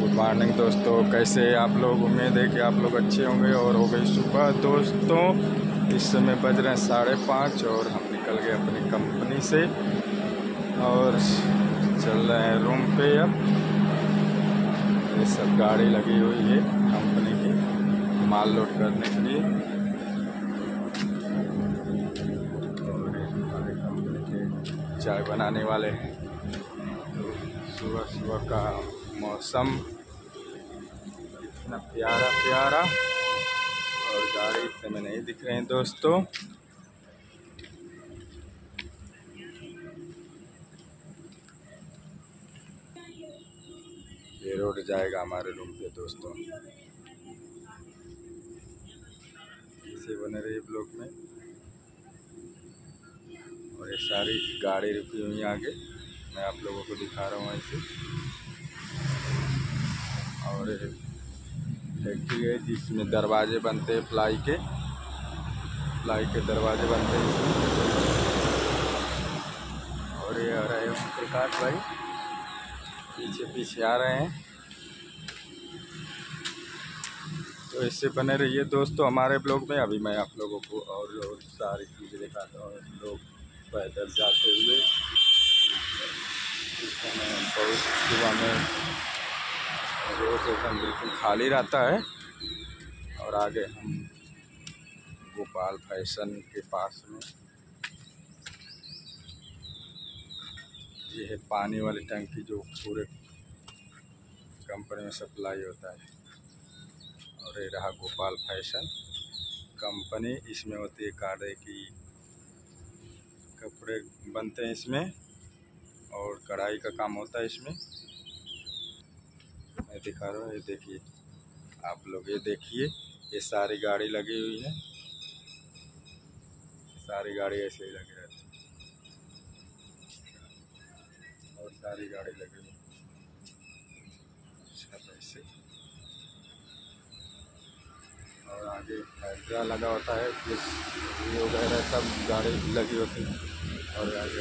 Good morning दोस्तों, कैसे आप लोग। उम्मीद है कि आप लोग अच्छे होंगे। और हो गई सुबह दोस्तों, इस समय बज रहे हैं 5:30 और हम निकल गए अपनी कंपनी से और चल रहे हैं रूम पे। अब ये सब गाड़ी लगी हुई है कंपनी की माल लोड करने के लिए। और ये हमारे कंपनी के चाय बनाने वाले हैं। सुबह सुबह का मौसम इतना प्यारा प्यारा, और गाड़ी से में नहीं दिख रहे हैं दोस्तों। ये रोड जाएगा हमारे रूम पे दोस्तों। इसे बने रही ब्लॉक में। और ये सारी गाड़ी रुकी हुई है आगे, मैं आप लोगों को दिखा रहा हूँ ऐसे। और फैक्ट्री है जिसमें दरवाजे बनते हैं प्लाई के दरवाजे बनते हैं इसमें। और ये आ रहे हैं ओम प्रकाश भाई, पीछे पीछे आ रहे हैं। तो इससे बने रहिए दोस्तों हमारे ब्लॉग में। अभी मैं आप लोगों को और सारी चीज़ें दिखाता हूँ। लोग पैदल जाते हुए इस समय बहुत सुबह में रोड एकदम बिल्कुल खाली रहता है। और आगे हम गोपाल फैशन के पास में ये है पानी वाली टंकी जो पूरे कंपनी में सप्लाई होता है। और ये रहा गोपाल फैशन कंपनी। इसमें होती है काढ़े की, कपड़े बनते हैं इसमें और कढ़ाई का काम होता है इसमें। मैं दिखा रहा हूँ, ये देखिए आप लोग, ये देखिए ये सारी गाड़ी लगी हुई है। सारी गाड़ी ऐसे ही लगी रहती है और सारी गाड़ी लगी हुई सब ऐसे। और आगे हाइड्रा लगा होता है, ये वगैरह सब गाड़ी लगी होती है। और आगे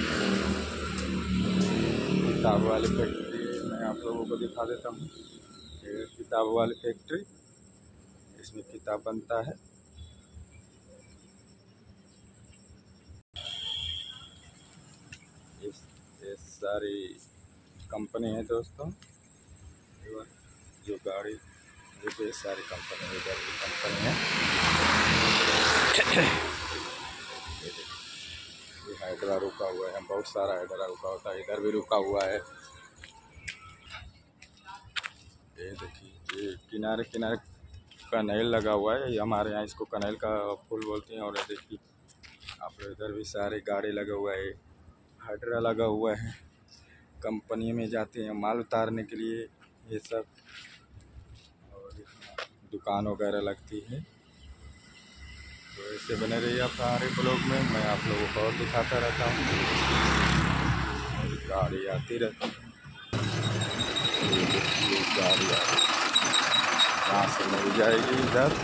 किताब वाली फैक्ट्री मैं आप लोगों को दिखा देता हूँ। ये किताब वाली फैक्ट्री, इसमें किताब बनता है। ये सारी कंपनी है दोस्तों। जो गाड़ी जो सारी कंपनी, इधर की कंपनी है। ये हाइड्रा रुका हुआ है, बहुत सारा हाइड्रा रुका होता है। इधर भी रुका हुआ है। ये देखिए ये किनारे किनारे कनेल लगा हुआ है। ये हमारे यहाँ इसको कनेल का फूल बोलते हैं। और ये देखिए आप इधर भी सारे गाड़ी लगा हुआ है, हाइड्रा लगा हुआ है। कंपनी में जाते हैं माल उतारने के लिए ये सब। और दुकान वगैरह लगती है। तो ऐसे बने रहिए आप हमारे ब्लॉग में। मैं आप लोगों को और दिखाता रहता हूँ। गाड़ी आती रहती है, गाड़ी यहाँ से मिल जाएगी इधर।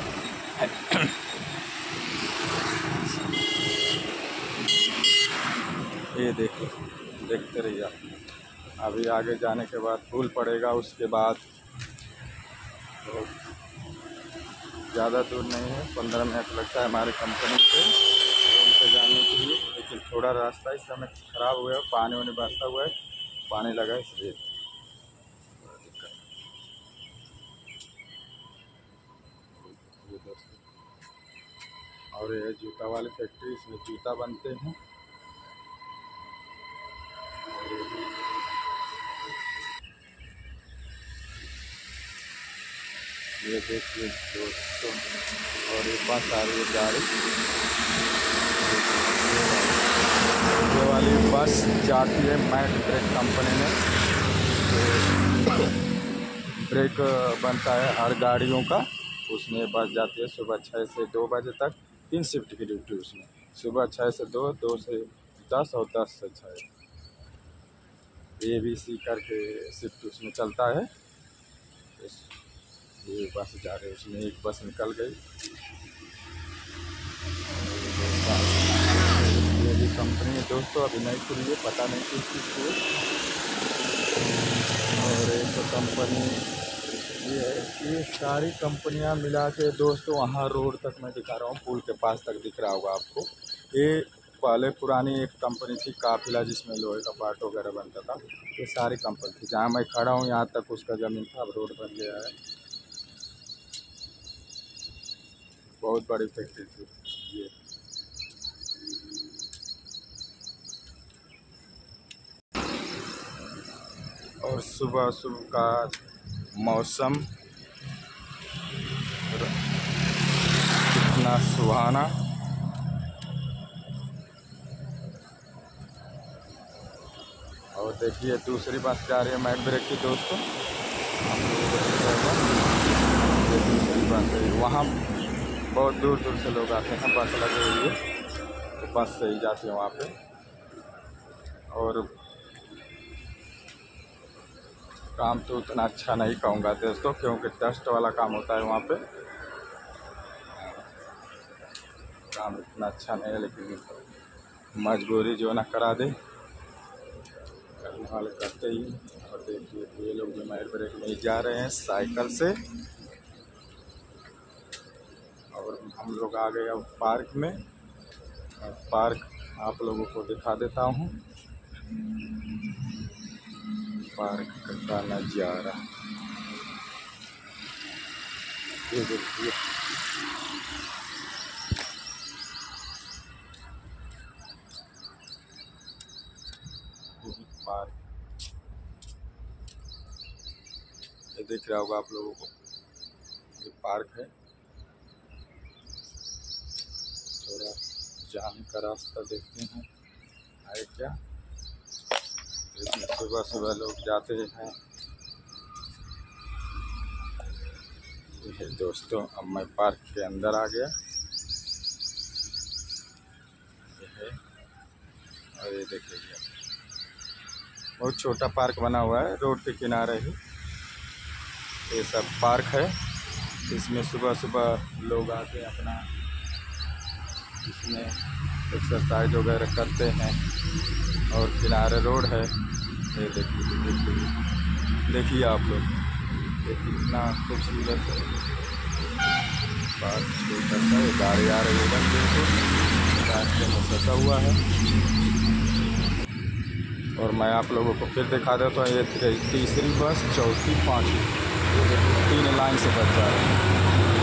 ये देखिए, देखते रहिए आप। अभी आगे जाने के बाद पुल पड़ेगा, उसके बाद तो ज़्यादा दूर नहीं है, 15 मिनट लगता है हमारी कंपनी से रूम पे जाने के लिए। लेकिन थोड़ा रास्ता इस समय ख़राब हुआ है, पानी वानी बरसा हुआ है, पानी लगा इसलिए थोड़ा दिक्कत है दोस्तों। और ये जूता वाली फैक्ट्री, इसमें जूता बनते हैं। ये देखिए दोस्तों, और ये बस आ रही है गाड़ी। ये वाली बस जाती है मैट ब्रेक कंपनी में। तो ब्रेक बनता है हर गाड़ियों का, उसमें बस जाती है सुबह 6 से 2 बजे तक। 3 शिफ्ट की ड्यूटी उसमें, सुबह 6 से 2, 2 से 10 और 10 से 6। ABC करके शिफ्ट उसमें चलता है। ये बस जा रही है, उसमें एक बस निकल गई। ये भी कंपनी है दोस्तों, अभी नहीं खुली है, पता नहीं किस चीज़ की है। और एक कंपनी ये है। ये सारी कंपनियां मिला के दोस्तों वहाँ रोड तक मैं दिखा रहा हूँ, पुल के पास तक दिख रहा होगा आपको। ये पहले पुरानी एक कंपनी थी काफिला, जिसमें लोहे का पार्ट वगैरह बनता था। ये सारी कंपनी थी, जहाँ मैं खड़ा हूँ यहाँ तक उसका ज़मीन था, अब रोड बन गया है। बहुत बड़ी फैक्ट्री थी ये। और सुबह सुबह का मौसम कितना सुहाना। और देखिए दूसरी बस जा रही है मैक ब्रेक की दोस्तों, आप लोगों को दिख रहा होगा। ये दूसरी बस है, वहाँ बहुत दूर दूर से लोग आते हैं, बस लगी हुई है तो बस से ही जाती है वहाँ पे। और काम तो उतना अच्छा नहीं कहूँगा दोस्तों, क्योंकि डस्ट वाला काम होता है वहाँ पे। काम इतना अच्छा नहीं है, लेकिन मजबूरी जो ना करा दे, करने वाले करते ही। और देखिए ये लोग भी माइल ब्रेक में ही जा रहे हैं साइकिल से। और हम लोग आ गए अब पार्क में। पार्क आप लोगों को दिखा देता हूँ, पार्क का नज़ारा ये देखिए। पार्क ये दिख रहा होगा आप लोगों को, ये पार्क है। थोड़ा जाने का रास्ता देखते हैं है क्या। इसमें सुबह सुबह लोग जाते हैं। ये दोस्तों अब मैं पार्क के अंदर आ गया, ये है। और ये देखिए बहुत छोटा पार्क बना हुआ है रोड के किनारे ही। ये सब पार्क है, इसमें सुबह सुबह लोग आके अपना इसमें एक्सरसाइज वगैरह करते हैं। और किनारे रोड है, ये देखिए आप लोग, ये कितना खूबसूरत है पार्क। छोटा सा ये गाड़ी आ रही है बिल्कुल रास्ते में फंसा हुआ है। और मैं आप लोगों को फिर दिखा देता हूँ, ये तीसरी बस, चौथी, पाँचवीं, ये 3 लाइन से बच जा रहे हैं।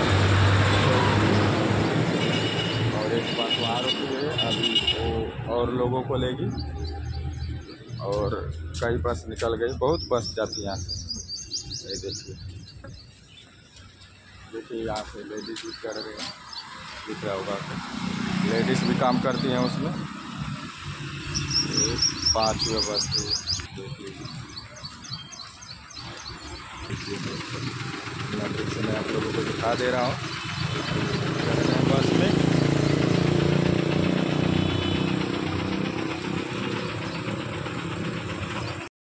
और एक बस वहाँ रुकी है, अभी वो और लोगों को लेगी। और कई बस निकल गई, बहुत बस जाती है यहाँ से। ये देखिए यहाँ से लेडीज़ भी कर रहे हैं, दिख रहा होगा, लेडीज़ भी काम करती हैं उसमें। 5 बस देख लीजिए। मैं आप लोगों को दिखा दे रहा हूँ।